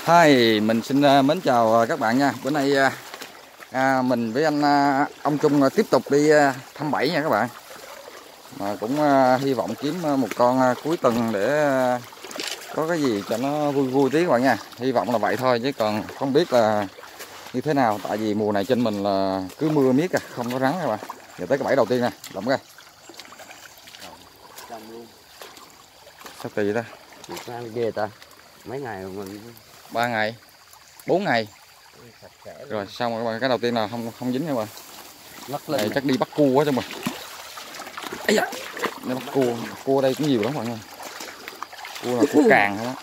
Hi, mình xin mến chào các bạn nha. Bữa nay mình với anh ông Trung tiếp tục đi thăm bẫy nha các bạn. Mà cũng hy vọng kiếm một con cuối tuần để có cái gì cho nó vui vui tí các bạn nha. Hy vọng là vậy thôi chứ còn không biết là như thế nào. Tại vì mùa này trên mình là cứ mưa miết không có rắn các bạn. Giờ tới cái bẫy đầu tiên nè, lộng coi. Sao kỳ vậy ta? Ăn ghê ta. Mấy ngày rồi mình 3 ngày, 4 ngày. Rồi xong rồi các bạn, cái đầu tiên là không dính nha các bạn. Này chắc đi bắt cua quá cho mình. Ấy da, nó bắt cua đây cũng nhiều lắm mọi người. Cua là cua càng không á.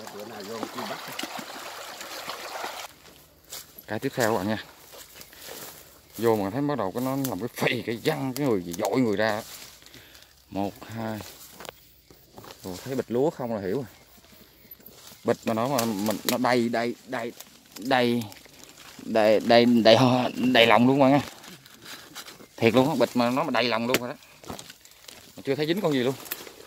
Cái tiếp theo các bạn nha. Vô mà thấy bắt đầu cái nó làm cái phì cái văng cái người dội người ra. 1 2. Rồi thấy bịch lúa không là hiểu rồi. Bịch mà nó đầy lòng luôn mọi người. Thiệt luôn á, bịch mà nó đầy lòng luôn rồi đó. Mà chưa thấy dính con gì luôn.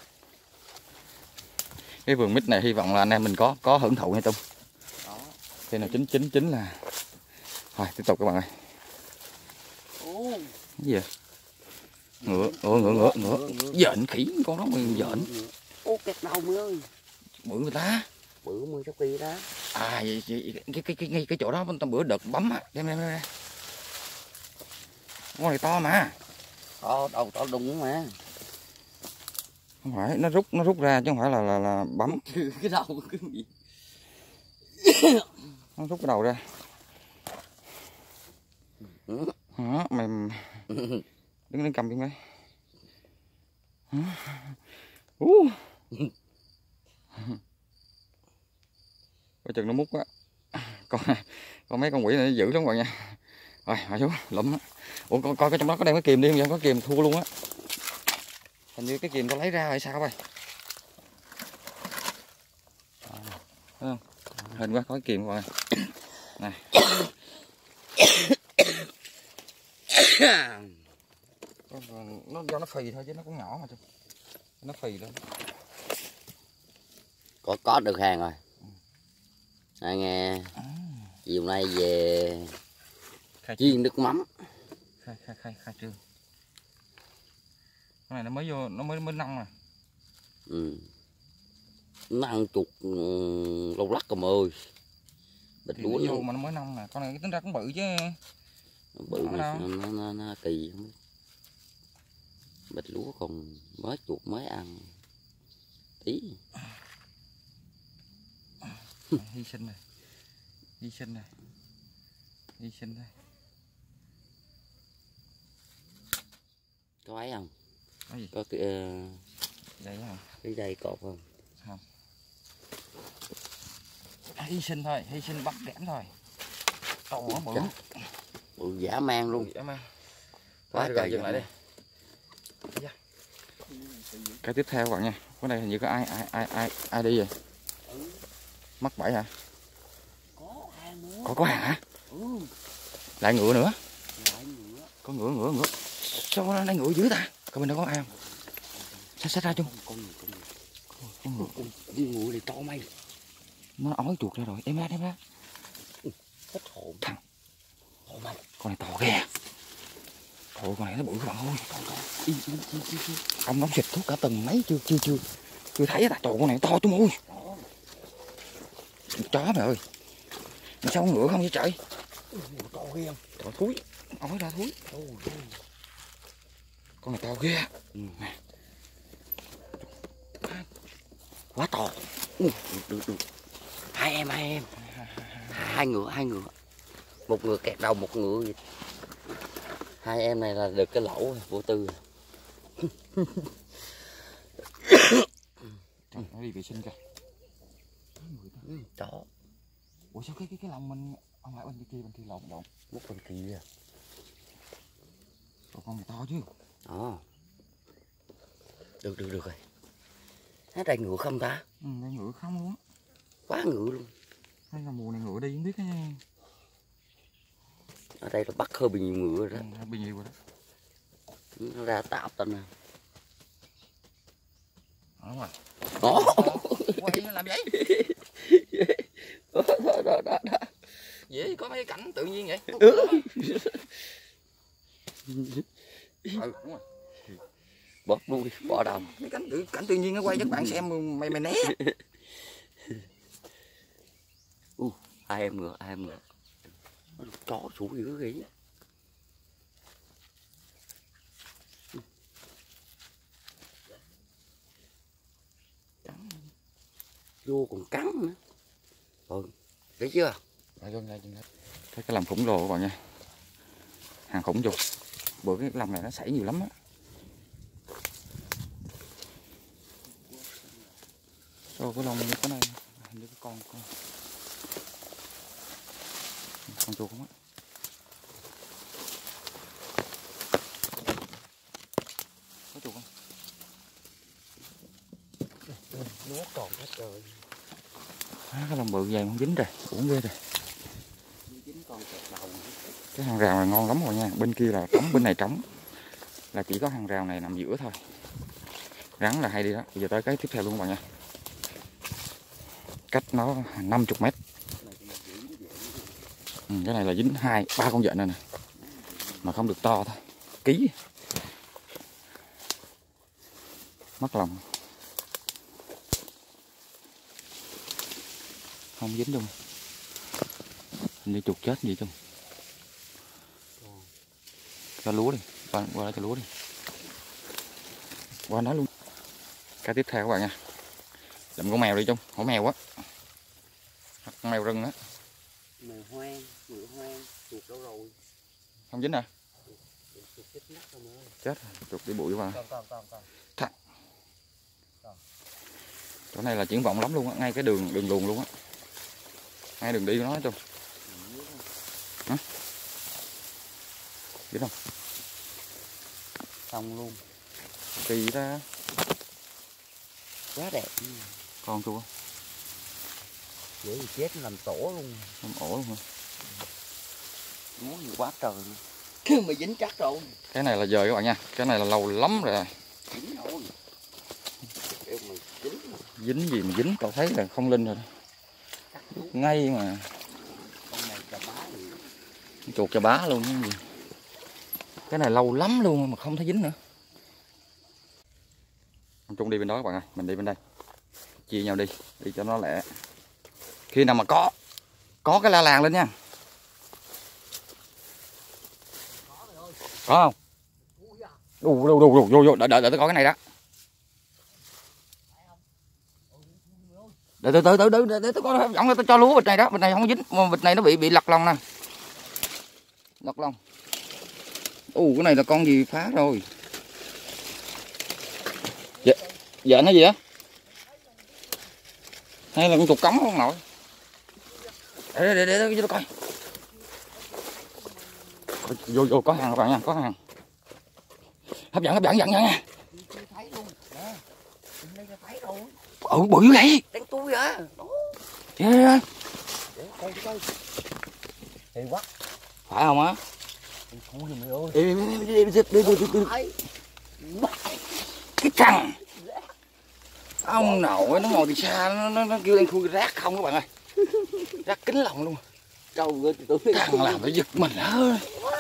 Cái vườn mít này hy vọng là anh em mình có hưởng thụ nha Trung. Đây là chính là. Rồi tiếp tục các bạn ơi. Cái gì vậy? Ngựa. Dện khỉ con đó mà dện. ô kẹt đầu mày ơi. Bự người ta. Bự 10 sắp kỳ đó. À vậy, cái chỗ đó bên tầm bữa đợt bấm á, đem. Con này to mà. Đầu to đùng mà. Không phải nó rút ra chứ không phải là bấm. Cái đầu cái gì? Nó rút cái đầu ra. Hả mày đứng lên cầm cái mấy. Coi chừng nó mút á. Con mấy con quỷ này nó dữ lắm các bạn nha. Rồi hạ xuống lụm á. Ủa coi cái trong đó có đem cái kìm đi không vậy? Có kìm thua luôn á. Hình như cái kìm tao lấy ra hay sao vậy? Thấy không? Hình quá có cái kìm các bạn. Này. Nó do nó phì thôi chứ nó cũng nhỏ mà. Nó phì lên. Có được hàng rồi. Anh nghe. Chiều nay về chiên nước mắm. Khai trương. Cái này nó mới vô, nó mới nông nè. Nó ăn chuột lâu lắc rồi ơi. Bịch lúa vô mà nó mới nông nè, con này tính ra cũng bự chứ. Bự mà nó kỳ không. Bịch lúa còn mới chuột mới ăn tí. Hy sinh này. Có ấy không? Có gì? Có cái Đây hả? cái dây cột không? Không. Hy sinh thôi, hy sinh bắt kẽm thôi. Trâu nó bự. Bự dã man luôn. Dã man. Quá trời dừng lại đi. Cái tiếp theo các bạn nha. Cái này hình như có ai đi vậy? Mắc bẫy hả? Có hàng nữa. Có hàng hả? Lại ngựa nữa. Có ngựa. Sao nó lại ngựa dưới ta? Coi bên đó có ai không? Xách ra chung. Con ngựa này to mày. Nó ói chuột ra rồi. Đem ra. Hết hồn. Thằng. To mày. Con này to ghê. Thôi con này nó bự các bạn ơi. Ông đóng xịt thuốc cả tuần mấy chưa thấy ta. Trời con này to chung ơi. Chó mày ơi. Mà sao con ngựa không vậy trời? To ghê không? Trời thúi. Ói ra thúi. Con này to ghê. Nè. Quá to. Được. Hai em. Hai ngựa. Một ngựa kẹt đầu, một ngựa gì. Hai em này là được cái lẩu vô tư. Nó đi vệ sinh kìa. Chó. Ủa sao cái lòng mình ông lại bên kia lộn. Mất bên kia. Con này to chứ. Được rồi. Nó đây ngựa không ta? Đây ngựa không luôn. Quá ngựa luôn. Hay là mùa này ngựa đi không biết cái nha. Ở đây là bắt hơi bị nhiều ngựa rồi đó. Hơi bị nhiều rồi đó. Nó ra tạp tên nè. Đúng rồi. Quay nó làm vậy. tự nhiên vậy. Đúng rồi. Bớt đuôi, bỏ đầu. Cái cảnh tự nhiên nó quay cho các bạn xem, mày né. Hai em ngựa. Chó sủi dữ ghê. Vô còn cắn nữa. Rồi, thấy chưa? Thấy cái lồng khủng lồ các bạn nha. Hàng khủng vô. Bữa cái lồng này nó xảy nhiều lắm á. Rồi cái lồng như cái này, hình như cái con chuột không á. Có chuột không? Nó còn hết trời. Cái lồng bự dày không dính rồi, cũng ghê rồi. Dính con kẹt đầu. Cái hàng rào này ngon lắm rồi nha. Bên kia là trống, bên này trống. Là chỉ có hàng rào này nằm giữa thôi. Rắn là hay đi đó. Bây giờ tới cái tiếp theo luôn các bạn nha. Cách nó 50 mét. Cái này là dính 2-3 con vện này nè. Mà không được to thôi. Ký. Mất lòng. Không dính luôn. Hình như chuột chết gì chung. Cho lúa đi. Qua đó cho lúa đi. Qua đó luôn. Cái tiếp theo các bạn nha. Lụm con mèo đi chung. Hổ mèo á. Con mèo rừng á. Mèo hoang, ngựa hoang, chuột đâu rồi? Không dính hả? Chuột chết nát rồi ơi. Chết rồi, chuột đi bụi vào. Con. Thằng. Chỗ này là triển vọng lắm luôn á, ngay cái đường luồn luôn á. Ngay đường đi của nó chung. Hả? Biết không? Xong luôn. Kỳ ta. Quá đẹp. Con chuột. Dễ thì chết làm tổ luôn. Làm ổ luôn hả? Muốn gì quá trời. Cứ mày dính chắc rồi. Cái này là dời các bạn nha. Cái này là lâu lắm rồi. Dính rồi. Dính gì mà dính, cậu thấy là không linh rồi. Ngay mà. Con này chà bá gì. Chuột chà bá luôn cái gì. Cái này lâu lắm luôn mà không thấy dính nữa. Ông Trung đi bên đó các bạn ơi, mình đi bên đây. Chia nhau đi cho nó lẹ. Khi nào mà có cái la làng lên nha. Có không? Đủ, vô, đợi tôi có cái này đó. Để tôi có giọng tôi cho lúa bịch này đó, bịch này không dính, mà bịch này nó bị lật lòng nè. Lật lòng. Cái này là con gì phá rồi. Dạ nó gì á? Hay là con chuột cống không nội? Để tôi coi. Vô có hàng các bạn nha, có hàng. Hấp dẫn nha. Bự vậy. Đánh túi à. Yeah. Coi. Thì quá. Phải không á? Không gì mày ơi. Đi. Cái thằng. Ông nội nó ngồi từ xa nó kêu anh khui rác không các bạn ơi. Rác kính lòng luôn. Thằng làm nó giật mình ơi.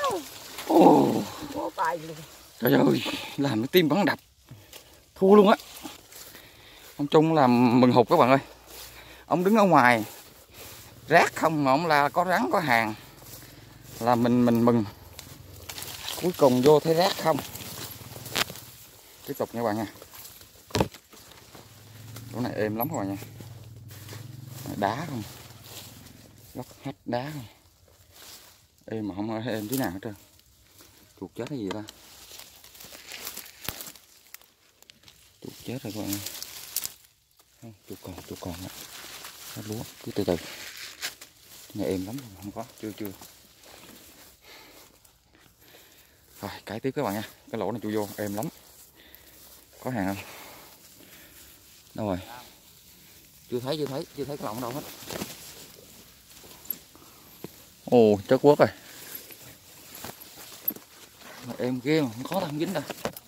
Trời ơi, làm cái tim bắn đập. Thua luôn á. Ông Trung làm mừng hụt các bạn ơi. Ông đứng ở ngoài rác không mà ông là có rắn có hàng. Là mình mừng. Cuối cùng vô thấy rác không. Tiếp tục nha các bạn nha. Chỗ này êm lắm các bạn nha. Đá không. Lót hết đá không. Êm mà không êm tí nào hết trơn. Chuột chết hay gì ta. Chuột chết rồi các bạn ơi. Chuột còn á. Hết lúa, cứ từ từ. Nhà êm lắm, không có, chưa. Rồi, cái tiếp các bạn nha. Cái lỗ này chui vô, êm lắm. Có hàng không? Đâu rồi? Chưa thấy cái lỗ đâu hết. Ồ, chất quất rồi. Êm ghê mà, không khó đâu, không dính đâu.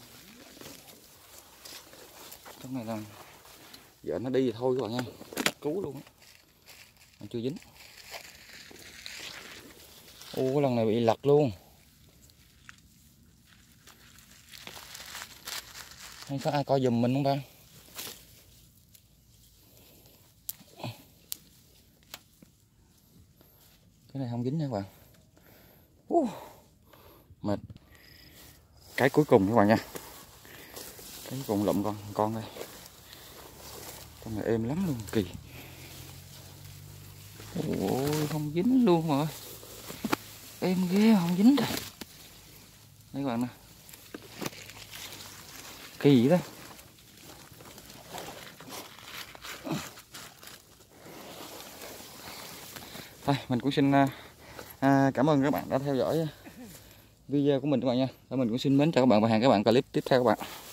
Trong này là giờ nó đi thì thôi các bạn nha. Cứu luôn á. Chưa dính. Ủa lần này bị lật luôn. Không có ai coi giùm mình không ta? Cái này không dính nha các bạn. Mệt. Cái cuối cùng các bạn nha. Cái cuối cùng lụm con đây. Con này êm lắm luôn, kỳ. Ôi không dính luôn rồi. Êm ghê không dính rồi. Đây các bạn nè. Kỳ vậy đó. Thôi mình cũng xin cảm ơn các bạn đã theo dõi video của mình các bạn nha. Mình cũng xin mến chào các bạn và hẹn các bạn clip tiếp theo các bạn.